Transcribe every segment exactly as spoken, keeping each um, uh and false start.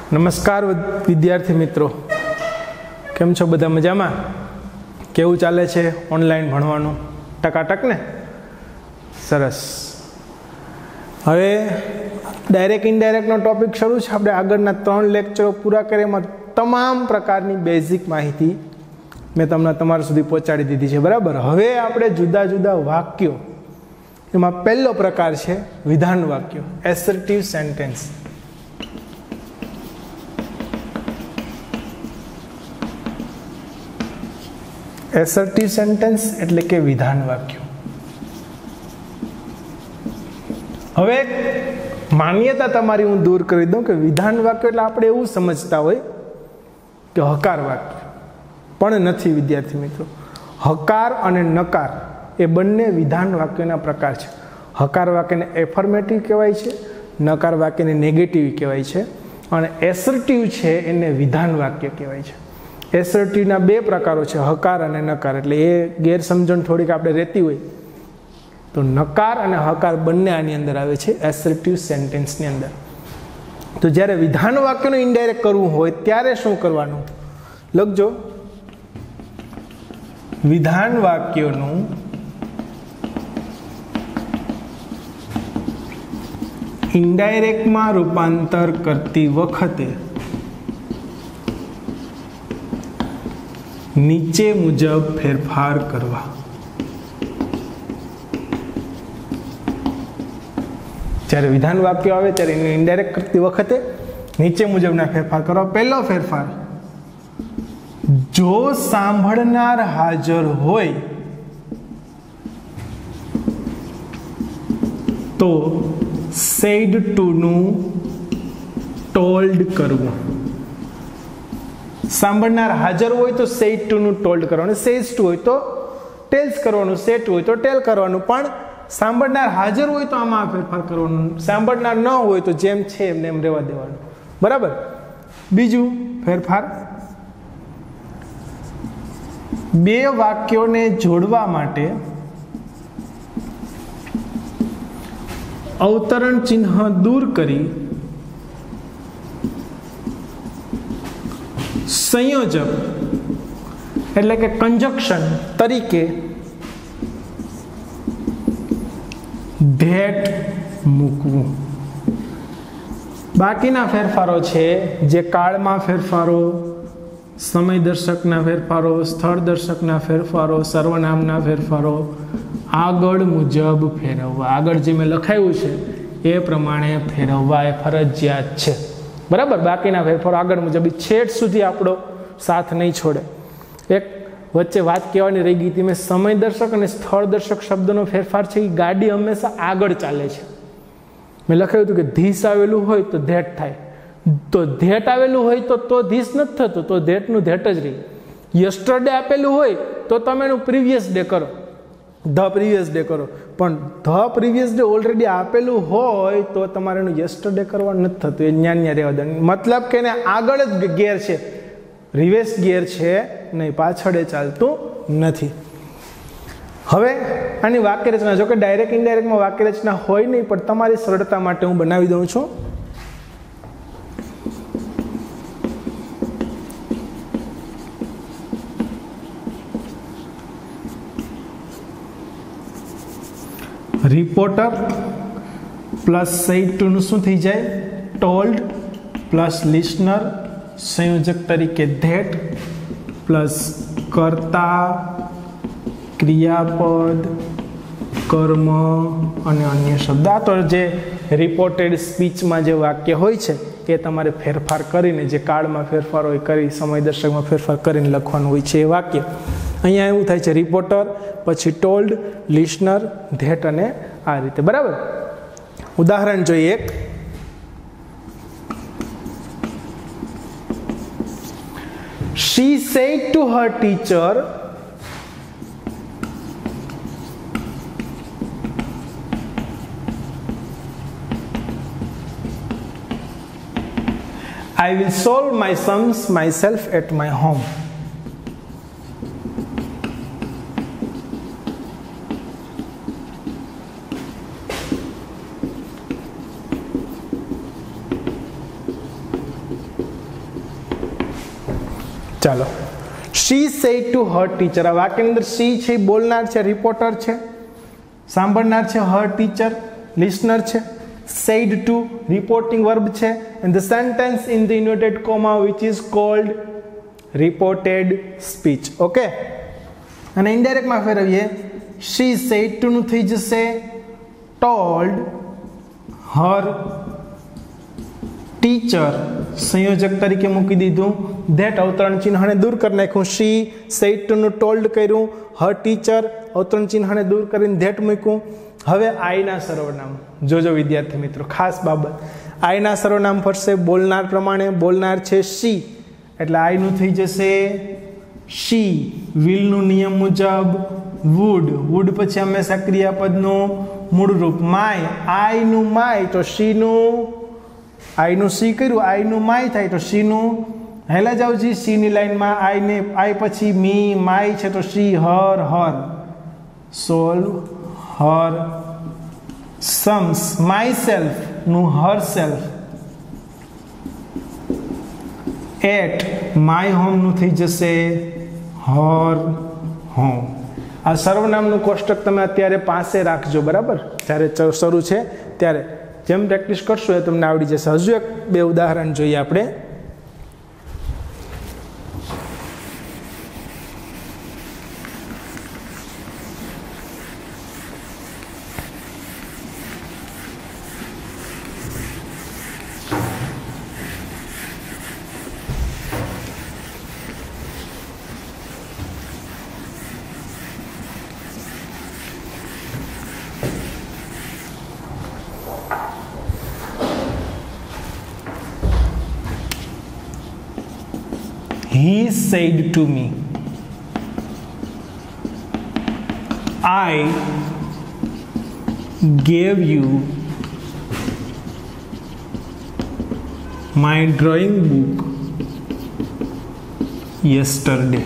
નમસ્કાર વિદ્યાર્થી મિત્રો, કેમ છો? બધા મજામાં? કેવું ચાલે છે ઓનલાઈન ભણવાનું? ટકાટક ને? સરસ. હવે ડાયરેક્ટ ઇનડાયરેક્ટનો ટોપિક શરૂ છે. આપણે આગળના ત્રણ લેક્ચરો પૂરા કર્યા, એમાં તમામ પ્રકારની બેઝિક માહિતી મેં તમને તમારા સુધી પહોંચાડી દીધી છે, બરાબર? હવે આપણે જુદા જુદા વાક્યો, એમાં પહેલો પ્રકાર છે વિધાન વાક્યો, એસર્ટિવ સેન્ટેન્સ. એસર્ટિવ સેન્ટેન્સ એટલે કે વિધાન વાક્યો. હવે માન્યતા તમારી હું દૂર કરી દઉં કે વિધાન વાક્ય એટલે આપણે એવું સમજતા હોય કે હકાર વાક્ય, પણ નથી વિદ્યાર્થી મિત્રો. હકાર અને નકાર એ બંને વિધાન વાક્યના પ્રકાર છે. હકાર વાક્યને એફર્મેટિવ કહેવાય છે, નકાર વાક્યને નેગેટિવ કહેવાય છે, અને એસર્ટિવ છે એને વિધાન વાક્ય કહેવાય છે. એસર્ટિવના બે પ્રકારો છે, હકાર અને નકાર. એટલે એ ગેરસમજણ થોડીક આપણે રહેતી હોય તો નકાર અને હકાર બંને આની અંદર આવે છે એસર્ટિવ સેન્ટેન્સની અંદર. તો જ્યારે વિધાન વાક્યનું ઇનડાયરેક્ટ કરવું હોય ત્યારે શું કરવાનું? લખજો, વિધાન વાક્યોનું ઇનડાયરેક્ટમાં રૂપાંતર કરતી વખતે નીચે મુજબ ફેરફાર કરવા. જ્યારે વિધાન વાક્ય આવે ત્યારે એને ઇનડાયરેક્ટ કરતી વખતે નીચે મુજબના ફેરફાર કરવા. પહેલો ફેરફાર, જો સાંભળનાર હાજર હોય તો સેડ ટુ નું ટોલ્ડ કરવું. સાંભળનાર હાજર હોય તો સેડ ટુ નું ટોલ્ડ કરવાનું, સેઝ ટુ હોય તો ટેલ્સ કરવાનું, સે ટુ હોય તો ટેલ કરવાનું. પણ સાંભળનાર હાજર હોય તો આમાં ફેરફાર કરવાનું, સાંભળનાર ન હોય તો જેમ છે એમને એમ રહેવા દેવાનું, બરાબર? બીજું ફેરફાર, બે વાક્યોને જોડવા માટે અવતરણ ચિહ્ન દૂર કરી સંયોજક એટલે કે કંજક્શન તરીકે ધેટ મૂકવું. બાકીના ફેરફારો છે જે કાળમાં ફેરફારો, સમય દર્શકના ફેરફારો, સ્થળ દર્શકના ફેરફારો, સર્વનામના ફેરફારો, આગળ મુજબ ફેરવવા. આગળ જે મેં લખાયું છે એ પ્રમાણે ફેરવવા એ ફરજિયાત છે, બરાબર? બાકીના ફેરફારો આગળ મુજબ છેટ સુધી આપણો સાથ નહીં છોડે. એક વચ્ચે વાત કહેવાની રહી ગઈ હતી, મેં સમય દર્શક અને સ્થળ દર્શક શબ્દનો ફેરફાર છે એ ગાડી હંમેશા આગળ ચાલે છે. મેં લખાયું હતું કે ધીસ આવેલું હોય તો ધેટ થાય, તો ધેટ આવેલું હોય તો તો ધીસ નથી થતું, તો ધેટનું ધેટ જ રહી. યસ્ટરડે આપેલું હોય તો તમે એનું પ્રીવિયસ ડે કરો, ધ પ્રીવિયસ ડે કરો. પણ ધ પ્રીવિયસ ડે ઓલરેડી આપેલું હોય તો તમારે એનું યસ્ટરડે કરવાનું નથી થતું, એ ન્યા ન્યા રહેવા દે. મતલબ કે એને આગળ જ ગેર છે, રિવેર્સ ગેર છે નહીં, પાછળ એ ચાલતું નથી. હવે આની વાક્ય રચના, જો કે ડાયરેક્ટ ઇનડાયરેક્ટમાં વાક્ય રચના હોય નહીં, પણ તમારી સરળતા માટે હું બનાવી દઉં છું. રિપોર્ટર પ્લસ સેડ ટુ નું શું થઈ જાય? ટોલ્ડ પ્લસ લિસનર સંયોજક તરીકે ધેટ પ્લસ કર્તા, ક્રિયાપદ, કર્મ અને અન્ય શબ્દ. આ તો જે રિપોર્ટેડ સ્પીચમાં જે વાક્ય હોય છે એ તમારે ફેરફાર કરીને, જે કાળમાં ફેરફાર હોય કરી, સમય દર્શકમાં ફેરફાર કરીને લખવાનું હોય છે એ વાક્ય. અહીંયા એવું થાય છે રિપોર્ટર, પછી ટોલ્ડ, લિસનર, ધેટ અને આ રીતે, બરાબર? ઉદાહરણ જોઈએ એક. She said to her teacher, I will solve my sums myself at my home. ચાલો, she said to her teacher. આ વાક્યની અંદર she છે બોલનાર છે, રિપોર્ટર છે, સાંભળનાર છે her teacher, listener છે, said to reporting verb છે, and the sentence in the inverted comma which is called reported speech. Okay, અને ઇનડાયરેક્ટ માં ફેરવીએ, she said to નું થઈ જશે told her teacher, સંયોજક તરીકે મૂકી દીધું, that અવતરણ ચિહ્નને દૂર કરી નાખ્યું, she said to નું told કર્યું, her teacher અવતરણ ચિહ્નને દૂર કરીને that મૂક્યું. હવે આઈના સર્વનામ જોજો વિદ્યાર્થી મિત્રો, ખાસ બાબત, આઈના સર્વનામ ફરશે બોલનાર પ્રમાણે. બોલનાર છે she એટલે આઈનું થઈ જશે she. વિલનું નિયમ મુજબ would, would પછી હંમેશા ક્રિયાપદનું મૂળ રૂપ માય, આઈનું માય તો she નું, આઈનું સી કર્યું, આઈનું માય થાય તો she નું. હેલા જાવજી સી ની લાઈનમાં આઈ ને આઈ પછી મી, માય છે તો she, her, her, solve, her, sums, myself નું herself, at my home નું થઈ જશે her home. આ સર્વનામનું કોષ્ટક તમે અત્યારે પાસે રાખજો, બરાબર, જ્યારે શરૂ છે ત્યારે જેમ પ્રેક્ટિસ કરશો એ તમને આવડી જશે. હજુ એક બે ઉદાહરણ જોઈએ આપણે. He said to me, I gave you my drawing book yesterday.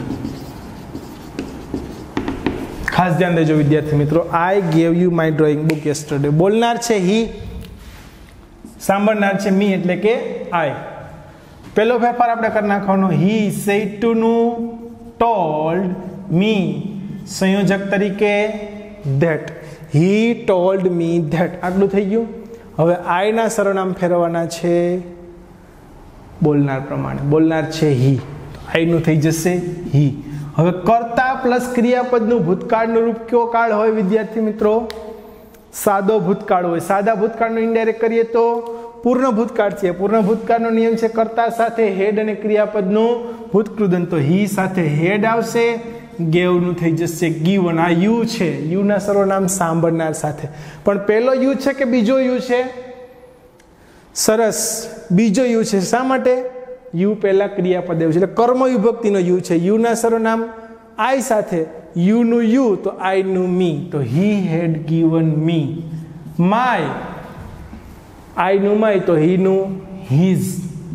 ખાસ ધ્યાન દેજો વિદ્યાર્થી મિત્રો, I gave you my drawing book yesterday. બોલનાર છે he, સાંભળનાર છે me એટલે કે I. પહેલો ફેરફાર આપણે કરી નાખવાનો, he said to નું told me, સંયોજક તરીકે that, he told me that. આટલું થઈ ગયું. હવે I ના સર્વનામ ફેરવવાના છે બોલનાર પ્રમાણે. બોલનાર છે he, I નું થઈ જશે he. હવે કર્તા પ્લસ ક્રિયાપદનું ભૂતકાળનું રૂપ કયો કાળ હોય વિદ્યાર્થી મિત્રો? સાદો ભૂતકાળ હોય. સાદા ભૂતકાળનું ઇનડાયરેક્ટ કરીએ તો પૂર્ણ ભૂતકાળ છે. પૂર્ણ ભૂતકાળનો નિયમ છે કર્તા સાથે હેડ અને ક્રિયાપદનું ભૂતકૃદંત. તો હી સાથે હેડ આવશે, ગેવનું થઈ જશે ગીવન. આ યુ છે, યુના સર્વનામ સાંભળનાર સાથે. પણ પહેલો યુ છે કે બીજો યુ છે? સરસ, બીજો યુ છે. શા માટે? યુ પહેલા ક્રિયાપદ આવ્યું છે એટલે કર્મ વિભક્તિનો યુ છે. યુના સર્વનામ આઈ સાથે, યુનું યુ તો આઈનું મી, તો હી હેડ ગીવન મી માય. આઈ નું માય તો હી નું હીઝ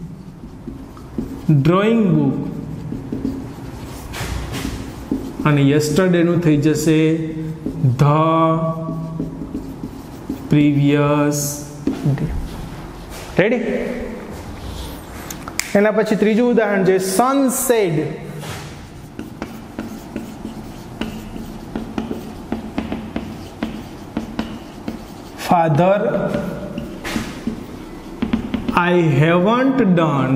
ડ્રોઈંગ બુક, અને યસ્ટરડે નું થઈ જશે ધ પ્રીવિયસ ડે. રેડી? એના પછી ત્રીજું ઉદાહરણ છે son said. Father I haven't done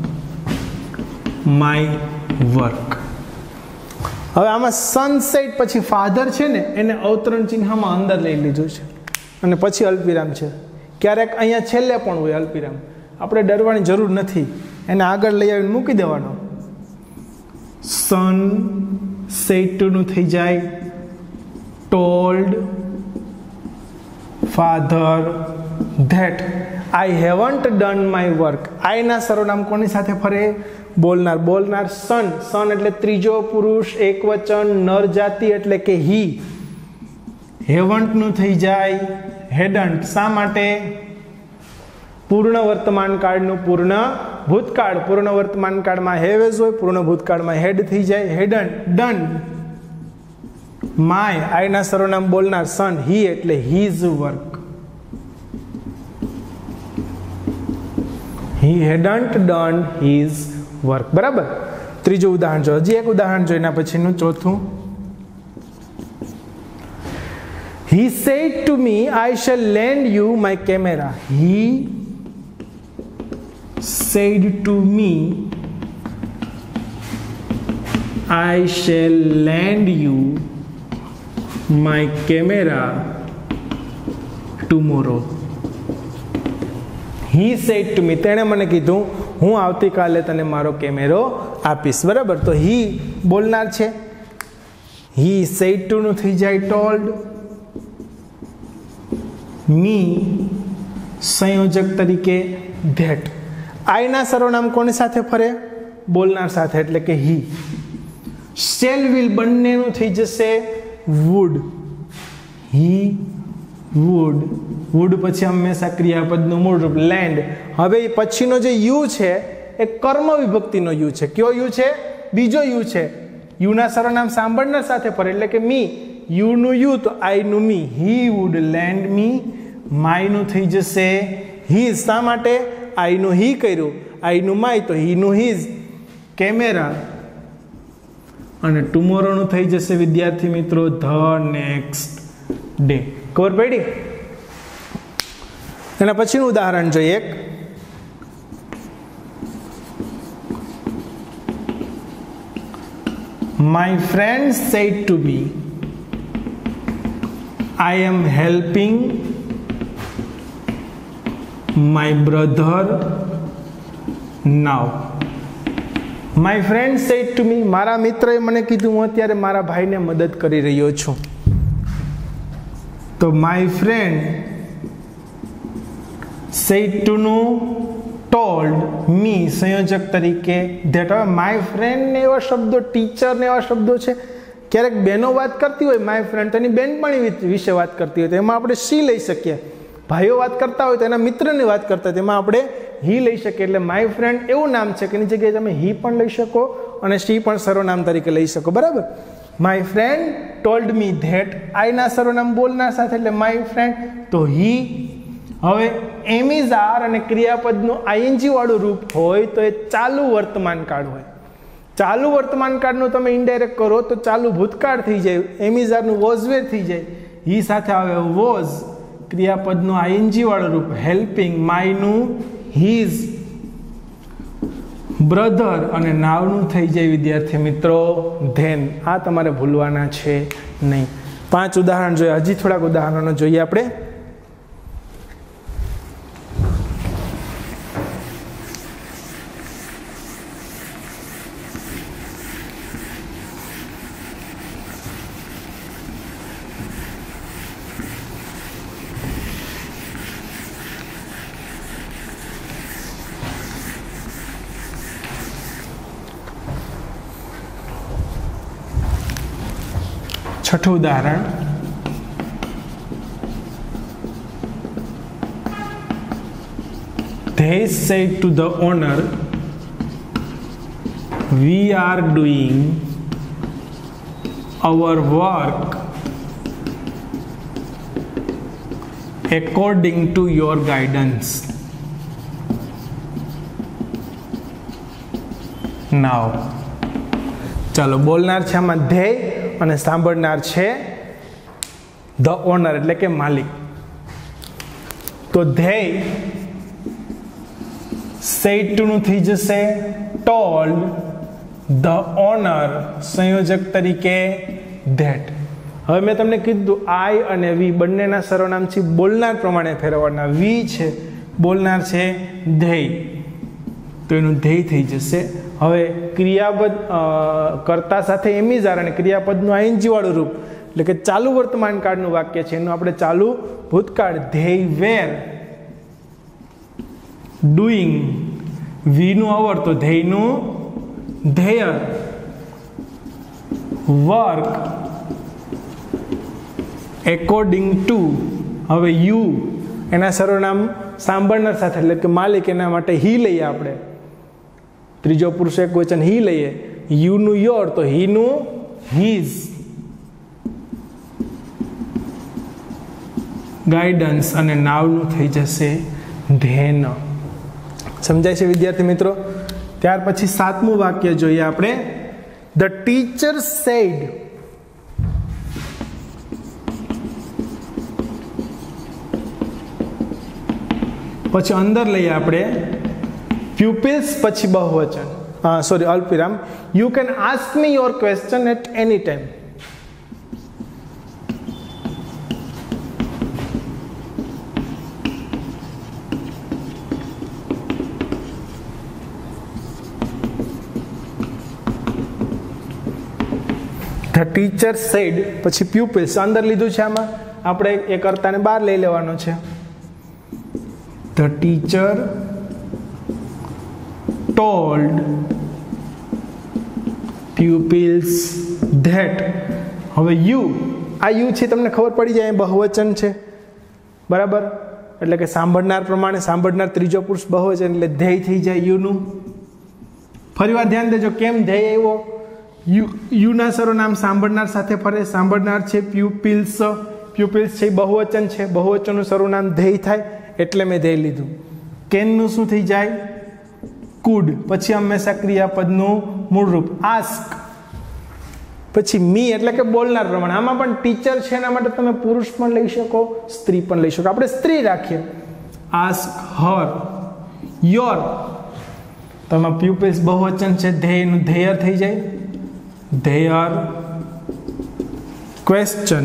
my work. હવે આમાં સનસેટ પછી ફાધર છે ને એને અવતરણ ચિહ્નમાં અંદર લઈ લીધું છે અને પછી અલ્પવિરામ છે. ક્યારેક અહીંયા છેલ્લે પણ હોય અલ્પવિરામ. આપણે ડરવાની જરૂર નથી, એને આગળ લઈ આવીને મૂકી દેવાનો. સન સેટ નું થઈ જાય told father that I haven't done my work. I ના સર્વનામ કોની સાથે ફરે? બોલનાર. બોલનાર સન. સન એટલે ત્રીજો પુરુષ એક વચન, નર જાતિ એટલે કે he. haven't નું થઈ જાય hadn't. શા માટે? પૂર્ણ વર્તમાન કાળનું પૂર્ણ ભૂતકાળ. પૂર્ણ વર્તમાન કાળમાં have હોય, પૂર્ણ ભૂતકાળમાં had થઈ જાય hadn't done. my I ના સર્વનામ બોલનાર સન, he એટલે his work. He hadn't done his work. બરાબર? ત્રીજું ઉદાહરણ જો, હજી એક ઉદાહરણ જોઈને પછીનું ચોથું. He said to me, I shall lend you my camera. He said to me, I shall lend you my camera tomorrow. He said to me, તેણે મને કીધું હું આવતીકાલે તને મારો કેમેરો આપીશ. બરાબર, તો he બોલનાર છે. he said to નું થઈ જાય told. me સંયોજક તરીકે that. I ના સર્વનામ કોની સાથે ફરે? બોલનાર સાથે, એટલે કે he. shall will બંનેનું થઈ જશે would. he would. would પછી હંમેશા ક્રિયાપદનું મૂળ રૂપ લેન્ડ. હવે પછીનો જે યુ છે એ કર્મ વિભક્તિનો યુ છે. કયો યુ છે? બીજો યુ છે. યુના સર્વનામ સાંભળનાર સાથે ફરે, એટલે કે મી. યુનું યુ તો આઈ નું મી. હી વુડ લેન્ડ મી. માયનું થઈ જશે હીઝ. શા માટે? આઈનું હી કર્યું, આઈનું માય, તો હીનું હીઝ કેમેરા. અને ટુમોરોનું થઈ જશે વિદ્યાર્થી મિત્રો ધ નેક્સ્ટ ડે. ખબર પડી? એના પછીનું ઉદાહરણ જોઈએ એક. My friend said to me, I am helping my brother now. My friend said to me, મારા મિત્રએ મને કીધું હું અત્યારે મારા ભાઈને મદદ કરી રહ્યો છું. તો my friend said to નું told me સંયોજક તરીકે that. હવે my friend ને એવા શબ્દો, ટીચર ને એવા શબ્દો છે. ક્યારેક બહેનો વાત કરતી હોય માય ફ્રેન્ડ, તો એની બેનપણી વિશે વાત કરતી હોય તો એમાં આપણે સી લઈ શકીએ. ભાઈઓ વાત કરતા હોય તો એના મિત્રની વાત કરતા હોય તેમાં આપણે હી લઈ શકીએ. એટલે માય ફ્રેન્ડ એવું નામ છે કે એની જગ્યાએ તમે હી પણ લઈ શકો અને સી પણ સર્વનામ તરીકે લઈ શકો. બરાબર. My friend told me that. આઈના સર્વનામ બોલનાર સાથે, એટલે માય ફ્રેન્ડ તો હી. હવે એમ ઇઝ આર અને ક્રિયાપદનું આઈએનજી વાળું રૂપ હોય તો એ ચાલુ વર્તમાન કાળ હોય. ચાલુ વર્તમાન કાળનું તમે ઇનડાયરેક્ટ કરો તો ચાલુ ભૂતકાળ થઈ જાય. એમ ઇઝ આરનું વોઝ વેર થઈ જાય. હી સાથે આવે વોઝ, ક્રિયાપદનું આઈએનજી વાળું રૂપ હેલ્પિંગ, માયનું હીઝ બ્રધર અને નાવનું થઈ જાય વિદ્યાર્થી મિત્રો ધેન. આ તમારે ભૂલવાના છે નહીં. પાંચ ઉદાહરણ જોઈએ, હજી થોડાક ઉદાહરણો જોઈએ આપણે. છઠ્ઠું ઉદાહરણ. They said to the owner, we are doing our work according to your guidance. Now ચાલો, બોલનાર છે આમાં ધ્યેય અને સાંભળનાર છે ધ ઓનર એટલે કે માલિક. તો ધ્યેય સેડ ટુ નું થઈ જશે ટોલ્ડ. ધ ઓનર સંયોજક તરીકે ધેટ. હવે મેં તમને કીધું આઈ અને વી બંનેના સર્વનામથી બોલનાર પ્રમાણે ફેરવવાના. વી છે બોલનાર છે ધ્યેય, તો એનું ધ્યેય થઈ જશે. હવે ક્રિયાપદ કર્તા સાથે એમિઝાર અને ક્રિયાપદનું આઈએનજી વાળું રૂપ એટલે કે ચાલુ વર્તમાન કાળનું વાક્ય છે, એનું આપણે ચાલુ ભૂતકાળ ધેય વેર ડુઈંગ. વીનું અવર તો ધેયનું ધેયર વર્ક એકોર્ડિંગ ટુ. હવે યુ એના સર્વનામ સાંભળનાર સાથે એટલે કે માલિક, એના માટે હી લઈએ આપણે. ત્રીજો પુરુષ એક વચન હી લઈએ. યુ નું યોર તો હી નું હીઝ. ગાઈડન્સ અને નાવનું થઈ જશે ધેન. સમજાય છે વિદ્યાર્થી મિત્રો? ત્યાર પછી સાતમું વાક્ય જોઈએ આપણે. The teacher said. પછી અંદર લઈએ આપણે પ્યુપિલ્સ પછી બહુવચન, સોરી અલ્પવિરામ. You can ask me your question at any time. The teacher said પછી પ્યુપિલ્સ અંદર લીધું છે. આમાં આપણે એ કર્તાને બહાર લઈ લેવાનો છે. The teacher told pupils that. હવે યુ, આ યુ છે તમને ખબર પડી જાય બહુવચન છે, બરાબર, એટલે કે સાંભળનાર પ્રમાણે સાંભળનાર ત્રીજો પુરુષ બહુવચન એટલે ધ્યેય થઈ જાય યુનું. ફરી વાર ધ્યાન દેજો કેમ ધ્યેય આવ્યો. યુ યુના સર્વનામ સાંભળનાર સાથે ફરે. સાંભળનાર છે પ્યુપિલ્સ, પ્યુપિલ્સ છે બહુવચન છે, બહુવચનનું સર્વનામ ધ્યેય થાય એટલે મેં ધ્યેય લીધું. કેનનું શું થઈ જાય? કુડ. પછી હંમેશા ક્રિયાપદનું મૂળરૂપ આસ્ક. પછી મી એટલે કે બોલનાર પ્રમાણે. આમાં પણ ટીચર છે એના માટે તમે પુરુષ પણ લઈ શકો, સ્ત્રી પણ લઈ શકો. આપણે સ્ત્રી રાખીએ. Ask Har. યોર, તો એમાં પ્યુપિલ્સ બહુવચન છે, ધ્યેયનું ધ્યેય થઈ જાય. Their question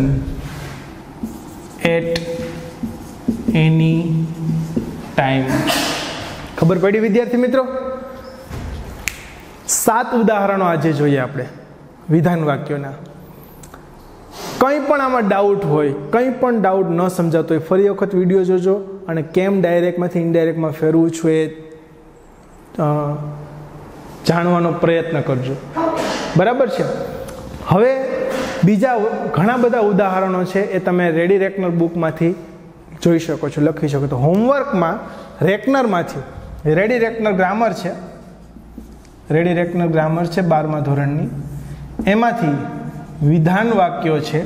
at any time. ખબર પડી વિદ્યાર્થી મિત્રો? સાત ઉદાહરણો આજે જોઈએ આપણે વિધાન વાક્યોના. કંઈ પણ આમાં ડાઉટ હોય, કંઈ પણ ડાઉટ ન સમજાતો હોય, ફરી વખત વિડીયો જોજો અને કેમ ડાયરેક્ટમાંથી ઇનડાયરેક્ટમાં ફેરવું છું એ જાણવાનો પ્રયત્ન કરજો, બરાબર છે. હવે બીજા ઘણા બધા ઉદાહરણો છે એ તમે રેડી રેકનર બુકમાંથી જોઈ શકો છો, લખી શકો. તો હોમવર્કમાં રેકનરમાંથી રેડી રેકનર ગ્રામર છે, રેડી રેકનર ગ્રામર છે બારમા ધોરણની, એમાંથી વિધાન વાક્યો છે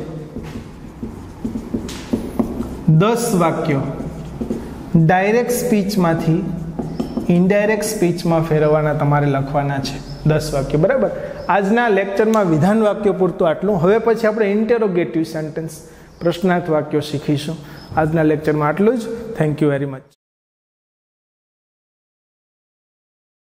દસ વાક્યો ડાયરેક્ટ સ્પીચમાંથી ઇનડાયરેક્ટ સ્પીચમાં ફેરવવાના તમારે લખવાના છે. દસ વાક્યો, બરાબર. આજના લેક્ચરમાં વિધાન વાક્યો પૂરતું આટલું. હવે પછી આપણે ઇન્ટેરોગેટિવ સેન્ટેન્સ, પ્રશ્નાર્થ વાક્યો શીખીશું. આજના લેક્ચરમાં આટલું જ. Thank you very much.